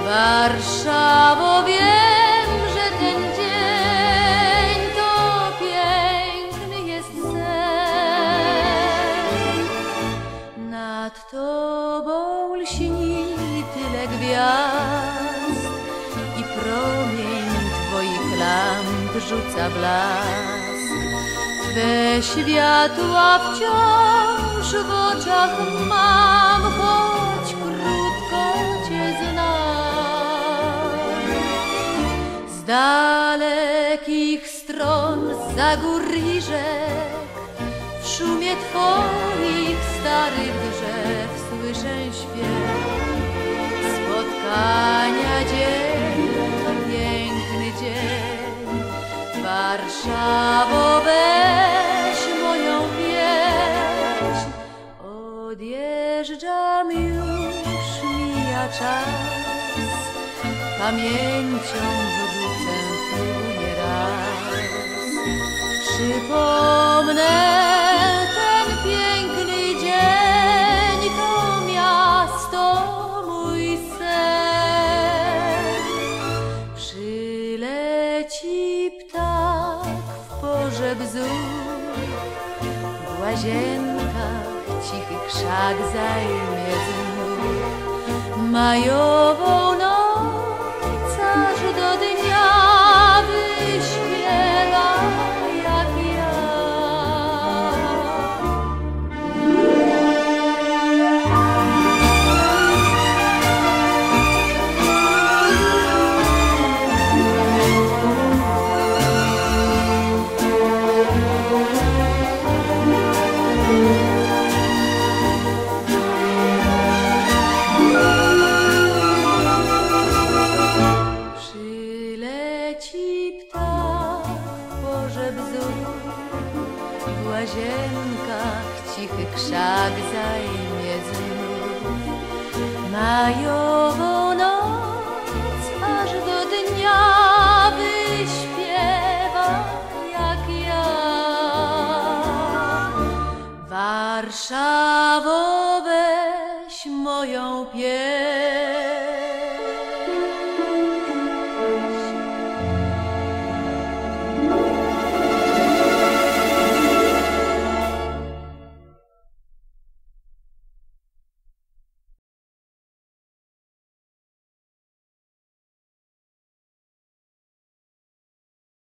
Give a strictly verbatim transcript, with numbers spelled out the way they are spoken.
Warszawo, wiem, że ten dzień to piękny jest sen. Nad tobą lśni tyle gwiazd i promień twoich lamp rzuca blask. Twe światła wciąż w oczach mam, choć krótko cię znam. Z dalekich stron, za gór i rzek, w szumie twoich starych drzew słyszę śpiew. Spotkania dzień to piękny dzień. Warszawo, weź moją pieśń. Odjeżdżam już, mija czas, pamięcią wrócę tu nieraz. Przypomnę ten piękny dzień, to miasto mój sen. Przyleci ptak w porze bzów, w łazienkach cichy krzak zajmie znów. Majową noc aż do dnia wyśpiewa jak ja. W łazienkach cichy krzak zajmie znów. Majową noc aż do dnia wyśpiewa jak ja. Warszawo, weź moją pieśń.